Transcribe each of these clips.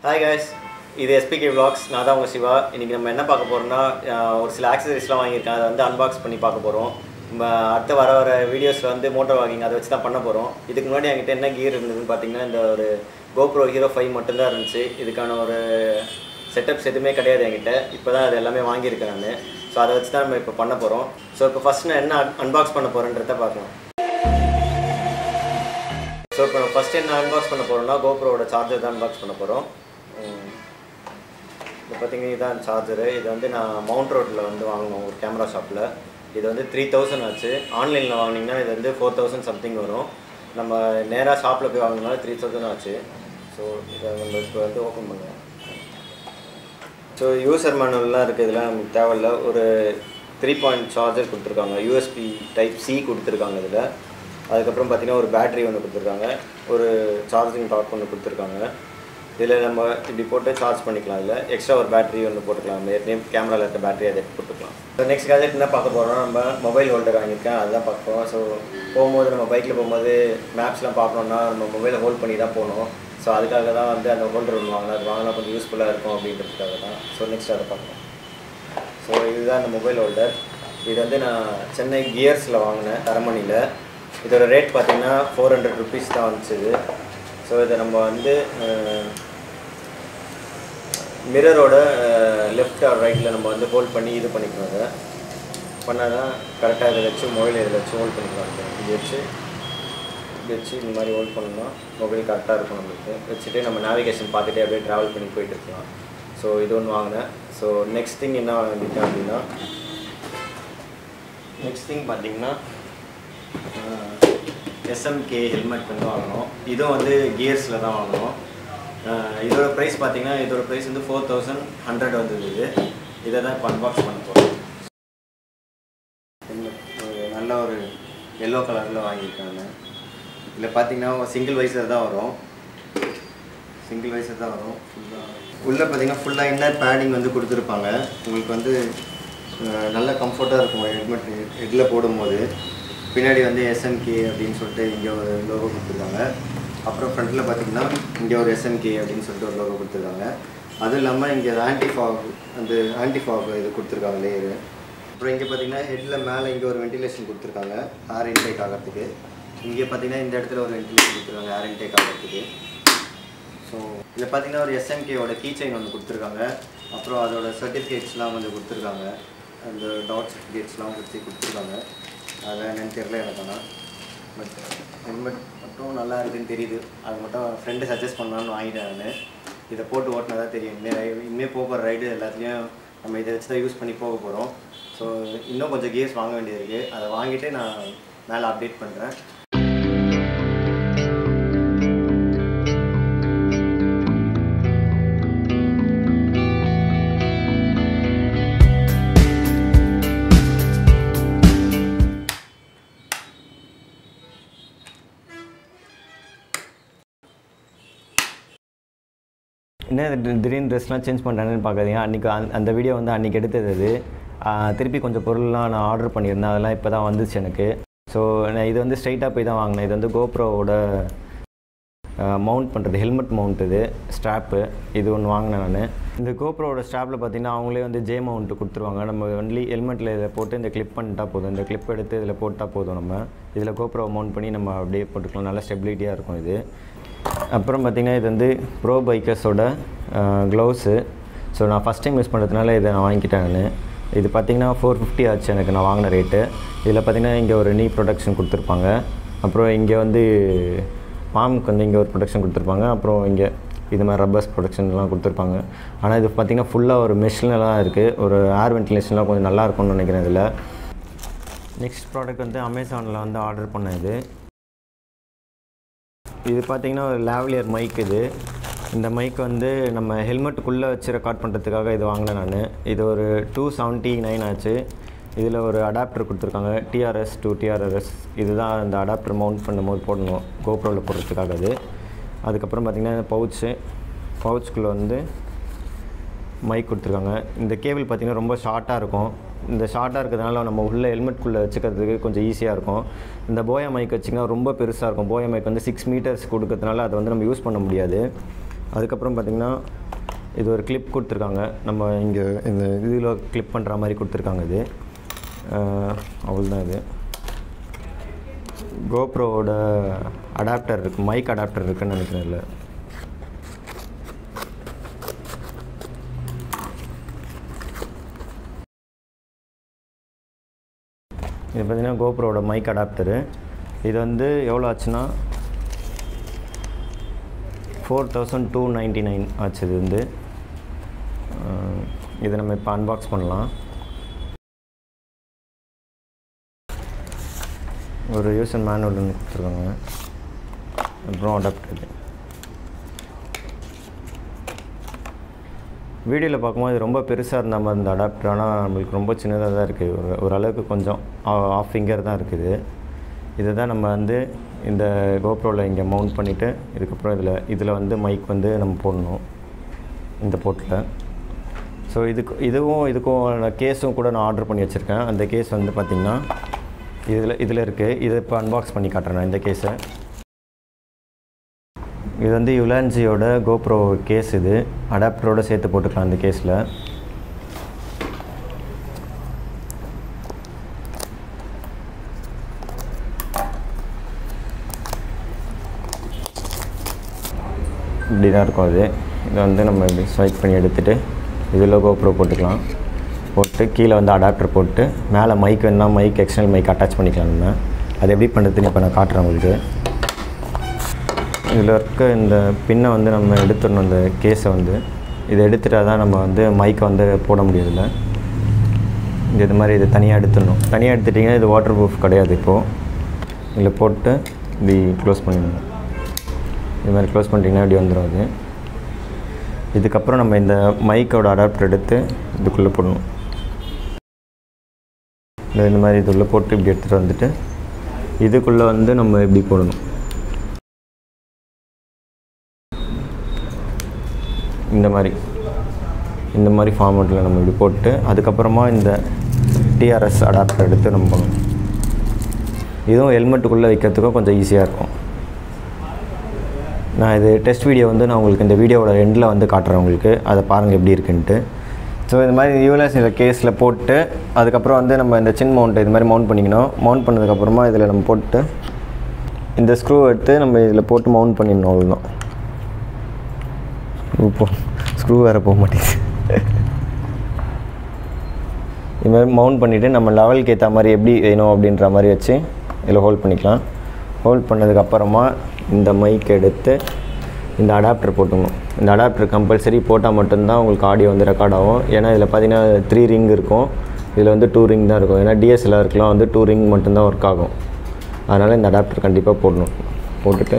Hi guys, this is SPK Vlogs. நான் தான் உங்க சிவா. இன்னைக்கு நம்ம என்ன பார்க்க போறோம்னா ஒரு சில ஆக்சஸரீஸ்லாம் வாங்கியிருக்கேன். அதை வந்து அன்பாக்ஸ் பண்ணி பார்க்க போறோம். நம்ம அடுத்து வர வீடியோஸ்ல வந்து மோட்டோ வாக்கிங் அதை வச்சு தான் பண்ண போறோம். இதுக்கு முன்னாடி என்கிட்ட என்ன கியர் இருந்ததுன்னு பார்த்தீங்கன்னா இந்த ஒரு GoPro Hero 5 மட்டும் தான் இருந்துச்சு. இதுக்கான ஒரு செட்டப்ஸ் எதுவுமே கிடையாது என்கிட்ட. இப்போதான் அது எல்லாமே வாங்கியிருக்கேன் நான். ஸோ அதை வச்சு தான் நம்ம இப்போ பண்ண போகிறோம். ஸோ இப்போ ஃபஸ்ட் நான் என்ன அன்பாக்ஸ் பண்ண போகிறேன்றதை பார்க்கலாம். ஸோ இப்போ நம்ம ஃபஸ்ட்டு என்ன அன்பாக்ஸ் பண்ண போகிறோம்னா GoProவோட சார்ஜர் தான் அன்பாக்ஸ் பண்ண போகிறோம். இப்போ பார்த்தீங்கன்னா இதுதான் சார்ஜரு. இது வந்து நான் மவுண்ட் ரோட்டில் வந்து வாங்கினோம் ஒரு கேமரா ஷாப்பில். இது வந்து 3000 ஆச்சு. ஆன்லைனில் வாங்கினீங்கன்னா இது வந்து 4000 சம்திங் வரும். நம்ம நேராக ஷாப்பில் போய் வாங்கினாலும் 3000 ஆச்சு. ஸோ இதை நம்ம இப்போ வந்து ஓப்பன் பண்ணுவோம். ஸோ யூசர் மேனுவல்லாம் இருக்குது. இதெல்லாம் நமக்கு தேவையில்ல. ஒரு 3 பாயிண்ட் சார்ஜர் கொடுத்துருக்காங்க. USB டைப் C கொடுத்துருக்காங்க இதில். அதுக்கப்புறம் பார்த்திங்கன்னா ஒரு பேட்ரி ஒன்று கொடுத்துருக்காங்க. ஒரு சார்ஜிங் டாக் ஒன்று கொடுத்துருக்காங்க. இதில் நம்ம இப்படி போட்டு சார்ஜ் பண்ணிக்கலாம். இல்லை எக்ஸ்ட்ரா ஒரு பேட்டரி ஒன்று போட்டுக்கலாம். ஏற்கனவே கேமராவில் இருக்க பேட்டரி அதை போட்டுக்கலாம். ஸோ நெக்ஸ்ட் கேஜெட் என்ன பார்க்க போகிறோம், நம்ம மொபைல் ஹோல்டர் வாங்கியிருக்கேன். அதுதான் பார்க்க போகிறோம். ஸோ போகும்போது நம்ம பைக்கில் போகும்போது மேப்ஸ்லாம் பார்க்கணுன்னா நம்ம மொபைலை ஹோல்ட் பண்ணி தான் போகணும். ஸோ அதுக்காக தான் வந்து அந்த ஹோல்டர் ஒன்று வாங்கினா அது வாங்கினா கொஞ்சம் யூஸ்ஃபுல்லாக இருக்கும் அப்படின்றதுக்காக தான். ஸோ நெக்ஸ்ட் அதை பார்க்கலாம். ஸோ இதுதான் அந்த மொபைல் ஹோல்டர். இது வந்து நான் சென்னை கியர்ஸில் வாங்கினேன் தரமணியில். இதோட ரேட் பார்த்திங்கன்னா 400 ருபீஸ் தான் வந்துச்சு. ஸோ இதை நம்ம வந்து மிரரோட லெஃப்ட் ஆர் ரைட்டில் நம்ம வந்து ஹோல்ட் பண்ணி இது பண்ணிக்கணும். அதை பண்ணால் தான் கரெக்டாக இதை வச்சு மொபைல் இதில் வச்சு ஹோல்ட் பண்ணிக்கலாம். இது வச்சு இந்த மாதிரி ஹோல்ட் பண்ணோம்னா மொபைல் கரெக்டாக இருக்கும் நம்மளுக்கு. வச்சுட்டு நம்ம நேவிகேஷன் பார்த்துட்டே அப்படியே ட்ராவல் பண்ணி போயிட்டு இருக்கலாம். ஸோ இது ஒன்று வாங்கினேன். ஸோ நெக்ஸ்ட் திங் என்ன வாங்கிட்டேன் அப்படின்னா பார்த்திங்கன்னா SMK ஹெல்மெட் வந்து வாங்கினோம். இதுவும் வந்து கியர்ஸில் தான் வாங்கினோம். இதோட ப்ரைஸ் பார்த்திங்கன்னா இதோட ப்ரைஸ் வந்து 4100 வந்தது. இதை தான் இப்போ அன்பாக்ஸ் பண்ண போகிறோம். நல்ல ஒரு எல்லோ கலரில் வாங்கியிருக்காங்க. இதில் பார்த்திங்கன்னா சிங்கிள் வைசர் தான் வரும். உள்ளே பார்த்திங்கன்னா ஃபுல்லாக இன்னர் பேடிங் வந்து கொடுத்துருப்பாங்க. உங்களுக்கு வந்து நல்ல கம்ஃபர்ட்டாக இருக்கும் ஹெல்மெட் ஹெட்டில் போடும்போது. பின்னாடி வந்து SMK அப்படின்னு சொல்லிட்டு இங்கே ஒரு லோகோ கொடுத்துருக்காங்க. அப்புறம் ஃப்ரண்ட்டில் பார்த்திங்கன்னா இங்கே ஒரு SMK அப்படின்னு சொல்லிட்டு ஒரு லோகோ கொடுத்துருக்காங்க. அதுவும் இல்லாமல் இங்கே ஆன்டிஃபாக் இது கொடுத்துருக்காங்க லேயரு. அப்புறம் இங்கே பார்த்திங்கன்னா ஹெட்டில் மேலே இங்கே ஒரு வென்டிலேஷன் கொடுத்துருக்காங்க ஏர் இன்டேக் ஆகிறதுக்கு. இங்கே பார்த்திங்கன்னா இந்த இடத்துல ஒரு வென்டிலேஷன் கொடுத்துருக்காங்க ஏர் இன்டேக் ஆகிறதுக்கு. ஸோ இதில் பார்த்திங்கன்னா ஒரு SMKவோட கீ செயின் ஒன்று கொடுத்துருக்காங்க. அப்புறம் அதோட சர்டிஃபிகேட்ஸ்லாம் வந்து கொடுத்துருக்காங்க. அந்த டாட் சர்டிஃபிகேட்ஸ்லாம் கொடுத்துருக்காங்க. அதை என்னென்னு தெரியல எனக்கு. ஆனால் பட் ஹெல்மெட் மட்டும் நல்லா இருக்குதுன்னு தெரியுது. அது மட்டும் ஃப்ரெண்டு சஜஸ்ட் பண்ணலான்னு வாங்கிட்டேன் நான். இதை போட்டு ஓட்டினா தான் தெரியும். இனிமேல் போகிற ரைடு எல்லாத்துலேயும் நம்ம இதை வச்சு தான் யூஸ் பண்ணி போக போகிறோம். ஸோ இன்னும் கொஞ்சம் கியர்ஸ் வாங்க வேண்டியது இருக்குது. அதை வாங்கிட்டு நான் மேலே அப்டேட் பண்ணுறேன். என்ன திடீர்னு ட்ரெஸ்லாம் சேஞ்ச் பண்ணுறாங்கன்னு பார்க்காதீங்க. அன்றைக்கி அந்த வீடியோ வந்து அன்றைக்கி எடுத்தது. திருப்பி கொஞ்சம் பொருள்லாம் நான் ஆர்டர் பண்ணியிருந்தேன். அதெல்லாம் இப்போ தான் வந்துச்சு எனக்கு. ஸோ நான் இது வந்து ஸ்ட்ரைட்டாக போய் தான் வாங்கினேன். இது வந்து GoProவோட மவுண்ட் பண்ணுறது ஹெல்மெட் மவுண்ட். இது ஸ்ட்ராப்பு இது ஒன்று வாங்கினேன் நான். இந்த GoProவோட ஸ்ட்ராப்பில் பார்த்திங்கன்னா அவங்களே வந்து J மவுண்ட்டு கொடுத்துருவாங்க. நம்ம ஒன்லி ஹெல்மெட்டில் இதில் போட்டு இந்த கிளிப் பண்ணிட்டா போதும். இந்த கிளிப் எடுத்து இதில் போட்டால் போதும். நம்ம இதில் GoPro மவுண்ட் பண்ணி நம்ம அப்படியே போட்டுக்கலாம். நல்லா ஸ்டெபிலிட்டியாக இருக்கும் இது. அப்புறம் பார்த்திங்கன்னா இது வந்து ப்ரோ பைக்கர்ஸோட க்ளவுஸு. ஸோ நான் ஃபஸ்ட் டைம் யூஸ் பண்ணுறதுனால இதை நான் வாங்கிக்கிட்டேன் நான். இது பார்த்திங்கன்னா 450 ஆச்சு எனக்கு நான் வாங்கின ரேட்டு. இதில் பார்த்திங்கன்னா இங்கே ஒரு நீ ப்ரொடக்ஷன் கொடுத்துருப்பாங்க. அப்புறம் இங்கே வந்து பாம்புக்கு வந்து இங்கே ஒரு ப்ரொடக்ஷன் கொடுத்துருப்பாங்க. அப்புறம் இங்கே இது மாதிரி ரப்பர்ஸ் ப்ரொடக்ஷன்லாம் கொடுத்துருப்பாங்க. ஆனால் இது பார்த்திங்கன்னா ஃபுல்லாக ஒரு மெஷ்லலாம் இருக்குது. ஒரு ஏர் வென்டிலேஷன்லாம் கொஞ்சம் நல்லா இருக்கும்னு நினைக்கிறேன் இதில். நெக்ஸ்ட் ப்ராடக்ட் வந்து அமேசானில் வந்து ஆர்டர் பண்ணது. இது பார்த்திங்கன்னா ஒரு லாவலியர் மைக். இந்த மைக் வந்து நம்ம ஹெல்மெட்டுக்குள்ளே வச்சு ரெக்கார்ட் பண்ணுறதுக்காக இது வாங்கினேன் நான். இது ஒரு 279 ஆச்சு. இதில் ஒரு அடாப்டர் கொடுத்துருக்காங்க TRS to TRS. இதுதான் இந்த அடாப்டர் மவுண்ட் பண்ணும்போது போடணும் GoProவில் போடுறதுக்காக அது. அதுக்கப்புறம் பார்த்திங்கன்னா இந்த பவுச்சுக்குள்ளே வந்து மைக் கொடுத்துருக்காங்க. இந்த கேபிள் பார்த்திங்கன்னா ரொம்ப ஷார்ட்டாக இருக்கும். இந்த ஷார்ட்டாக இருக்கிறதுனால நம்ம உள்ள ஹெல்மெட்குள்ளே வச்சுக்கிறதுக்கு கொஞ்சம் ஈஸியாக இருக்கும். இந்த போயா மைக் வச்சிங்கன்னா ரொம்ப பெருசாக இருக்கும். போயா மைக் வந்து 6 மீட்டர்ஸ் கொடுக்கறதுனால அதை வந்து நம்ம யூஸ் பண்ண முடியாது. அதுக்கப்புறம் பார்த்திங்கன்னா இது ஒரு கிளிப் கொடுத்துருக்காங்க. நம்ம இங்கே இந்த இதில் கிளிப் பண்ணுற மாதிரி கொடுத்துருக்காங்க. இது அவ்வளோதான். இது கோப்ரோவோட அடாப்டர் இருக்குது, மைக் அடாப்டர் இருக்குதுன்னு நினைக்கிறேன். இல்லை இது பார்த்திங்கன்னா கோப்ரோவோட மைக் அடாப்டரு. இது வந்து எவ்வளோ ஆச்சுன்னா 4299 ஆச்சு. இது வந்து இதை நம்ம இப்போ அன்பாக்ஸ் பண்ணலாம். ஒரு யூசர் மேனுவல் ஒன்று கொடுத்துருக்காங்க. அப்புறம் அடாப்டர். வீடியோவில் பார்க்கும்போது ரொம்ப பெருசாக இருந்த மாதிரி இந்த அடாப்டர், ஆனால் நம்மளுக்கு ரொம்ப சின்னதாக தான் இருக்குது. ஓரளவுக்கு கொஞ்சம் ஆஃப் ஃபிங்கர் தான் இருக்குது. இதை தான் நம்ம வந்து இந்த கோப்ரோவில் இங்கே மவுண்ட் பண்ணிவிட்டு இதுக்கப்புறம் இதில் வந்து மைக் வந்து நம்ம போடணும் இந்த போர்ட்டில். ஸோ இதுக்கும் கேஸும் கூட நான் ஆர்டர் பண்ணி வச்சுருக்கேன். அந்த கேஸ் வந்து பார்த்திங்கன்னா இதில் இருக்குது. இதை இப்போ அன்பாக்ஸ் பண்ணி காட்டுறேன் நான் இந்த கேஸை. இது வந்து யுலான்ஜியோட கோப்ரோ கேஸ். இது அடாப்டரோடு சேர்த்து போட்டுக்கலாம் இந்த கேஸில். இப்படி தான் இருக்கும். இதை வந்து நம்ம இப்படி ஸ்வைப் பண்ணி எடுத்துகிட்டு இதில் கோப்ரோ போட்டுக்கலாம். போட்டு கீழே வந்து அடாப்டர் போட்டு மேலே மைக் வேணுன்னா மைக், எக்ஸ்டர்னல் மைக் அட்டாச் பண்ணிக்கலாம். நம்ம அது எப்படி பண்ணுறதுன்னு இப்போ நான் காட்டுறேன் உங்களுக்கு. இதில் இருக்க இந்த பின்னை வந்து நம்ம எடுத்துடணும். இந்த கேஸை வந்து இதை எடுத்துகிட்டா தான் நம்ம வந்து மைக்கை வந்து போட முடியதில்லை. இது மாதிரி இதை தனியாக எடுத்துடணும். தனியாக எடுத்துட்டிங்கன்னா இது வாட்டர் ப்ரூஃப் கிடையாது. இப்போது இதில் போட்டு இப்படி க்ளோஸ் பண்ணிடணும். இது மாதிரி க்ளோஸ் பண்ணிட்டிங்கன்னா இப்படி வந்துடும். அது இதுக்கப்புறம் நம்ம இந்த மைக்கோட அடாப்டர் எடுத்து இதுக்குள்ளே போடணும். இந்த மாதிரி இதுக்குள்ளே போட்டு இப்படி எடுத்துகிட்டு வந்துட்டு இதுக்குள்ளே வந்து நம்ம இப்படி போடணும். இந்த மாதிரி ஃபார்மேட்டில் நம்ம இப்படி போட்டு அதுக்கப்புறமா இந்த டிஆர்எஸ் அடாப்டர் எடுத்து நம்ம பண்ணணும். இதுவும் ஹெல்மெட்டுக்குள்ளே வைக்கிறதுக்கும் கொஞ்சம் ஈஸியாக இருக்கும். நான் இது டெஸ்ட் வீடியோ வந்து நான் உங்களுக்கு இந்த வீடியோவோட எண்டில் வந்து காட்டுறேன் உங்களுக்கு. அதை பாருங்கள் எப்படி இருக்குன்ட்டு. ஸோ இந்த மாதிரி யூஎல்எஸ் இந்த கேஸில் போட்டு அதுக்கப்புறம் வந்து நம்ம இந்த சின் மவுண்ட் இது மாதிரி மவுண்ட் பண்ணிக்கணும். மவுண்ட் பண்ணதுக்கப்புறமா இதில் நம்ம போட்டு இந்த ஸ்க்ரூ எடுத்து நம்ம இதில் போட்டு மவுண்ட் பண்ணிடணும். அவ்வளோதான். இப்போ ஸ்க்ரூ வேறு போக மாட்டேங்குது. இது மாதிரி மவுண்ட் பண்ணிவிட்டு நம்ம லெவலுக்கு ஏற்ற மாதிரி எப்படி வேணும் அப்படின்ற மாதிரி வச்சு இதில் ஹோல்ட் பண்ணிக்கலாம். ஹோல்ட் பண்ணதுக்கப்புறமா இந்த மைக் எடுத்து இந்த அடாப்டர் போட்டுக்கணும். இந்த அடாப்டர் கம்பல்சரி போட்டால் மட்டும்தான் உங்களுக்கு ஆடியோ வந்து ரெக்கார்ட் ஆகும். ஏன்னா இதில் பார்த்தீங்கன்னா 3 ரிங் இருக்கும். இதில் வந்து 2 ரிங் தான் இருக்கும். ஏன்னா டிஎஸ்எல்ஆருக்குலாம் வந்து 2 ரிங் மட்டும்தான் ஒர்க் ஆகும். அதனால் இந்த அடாப்டர் கண்டிப்பாக போடணும். போட்டுட்டு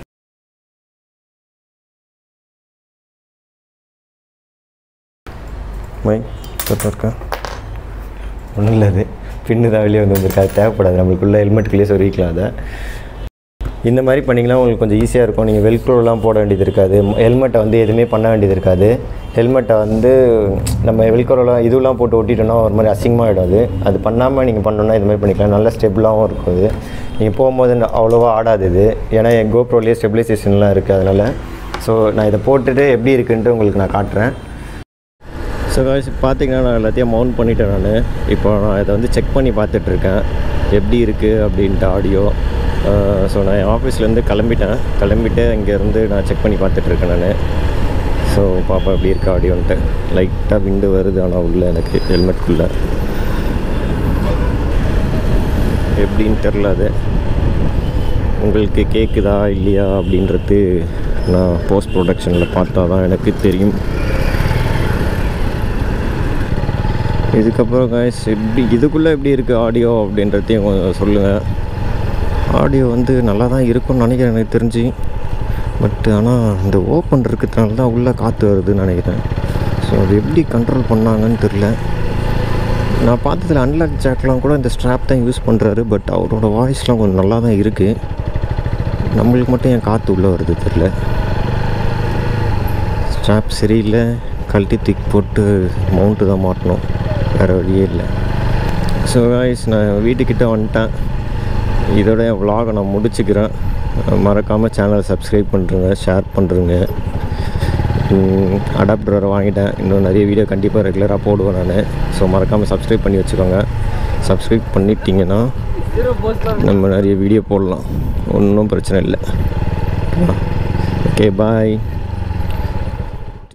இருக்கா ஒன்றும் இல்லை. அது பின்னு தான் வெளியே வந்துருக்கா. அது தேவைப்படாது. நம்மளுக்குள்ளே ஹெல்மெட்டுக்குள்ளேயே சொருவிக்கலாம். அதை இந்த மாதிரி பண்ணிங்கன்னா உங்களுக்கு கொஞ்சம் ஈஸியாக இருக்கும். நீங்கள் வெல்க்ரோலாம் போட வேண்டியது இருக்காது. ஹெல்மெட்டை வந்து எதுவுமே பண்ண வேண்டியது இருக்காது. ஹெல்மெட்டை வந்து நம்ம வெல்க்ரோலாம் இதுலாம் போட்டு ஒட்டிட்டோன்னா ஒரு மாதிரி அசிங்கமாக ஆகிடாது. அது பண்ணாமல் நீங்கள் பண்ணோன்னா இது மாதிரி பண்ணிக்கலாம். நல்ல ஸ்டெபிளாகவும் இருக்கும். இது நீங்கள் போகும்போது அவ்வளோவா ஆடாது. இது ஏன்னா என் கோப்ரோலேயே ஸ்டெபிலைசேஷன்லாம் இருக்குது. அதனால் ஸோ நான் இதை போட்டுட்டு எப்படி இருக்குன்ட்டு உங்களுக்கு நான் காட்டுறேன். ஸோ காய்ஸ் பார்த்திங்கன்னா நான் எல்லாத்தையும் மவுண்ட் பண்ணிட்டேன். நான் இப்போ நான் இதை வந்து செக் பண்ணி பார்த்துட்ருக்கேன் எப்படி இருக்குது அப்படின்ட்டு ஆடியோ. ஸோ நான் என் ஆஃபீஸ்லேருந்து கிளம்பிட்டு இங்கேருந்து நான் செக் பண்ணி பார்த்துட்ருக்கேன் நான். ஸோ பாப்பா எப்படி இருக்கா ஆடியோன்ட்டு. லைட்டாக விண்டு வருது ஆனால் உள்ள எனக்கு ஹெல்மெட்டுக்குள்ளே எப்படின்னு தெரில. அது உங்களுக்கு கேட்குதா இல்லையா அப்படின்றது நான் போஸ்ட் ப்ரொடக்ஷனில் பார்த்தா தான் எனக்கு தெரியும். இதுக்கப்புறம் காய்ஸ் இதுக்குள்ளே எப்படி இருக்குது ஆடியோ அப்படின்றதையும் சொல்லுங்கள். ஆடியோ வந்து நல்லா தான் இருக்கும்னு நினைக்கிறேன் எனக்கு தெரிஞ்சு. பட் ஆனால் இந்த ஓப்பன் இருக்கிறதுனால தான் உள்ளே காற்று வருதுன்னு நினைக்கிறேன். ஸோ அது எப்படி கண்ட்ரோல் பண்ணாங்கன்னு தெரில. நான் பார்த்ததில் அன்லாக் ஜாக்லாம் கூட இந்த ஸ்ட்ராப் தான் யூஸ் பண்ணுறாரு. பட் அவரோட வாய்ஸ்லாம் கொஞ்சம் நல்லா தான் இருக்குது. நம்மளுக்கு மட்டும் என் காற்று உள்ளே வருது தெரில. ஸ்ட்ராப் சரியில்லை. கழட்டி தூக்கி போட்டு மவுண்ட்டு தான் மாட்டணும். வேறு வழியே இல்லை. ஸோ காய்ஸ் நான் வீட்டுக்கிட்ட வந்துட்டேன். இதோட என் vlog நான் முடிச்சுக்கிறேன். மறக்காமல் சேனலை சப்ஸ்கிரைப் பண்ணுறேங்க, ஷேர் பண்ணுறேங்க. அடாப்டர் வாங்கிட்டேன். இன்னும் நிறைய வீடியோ கண்டிப்பாக ரெகுலராக போடுவேன் நான். ஸோ மறக்காமல் சப்ஸ்கிரைப் பண்ணி வச்சுக்கோங்க. சப்ஸ்கிரைப் பண்ணிட்டீங்கன்னா நம்ம நிறைய வீடியோ போடலாம், ஒன்றும் பிரச்சனை இல்லை. ஓகே பாய்.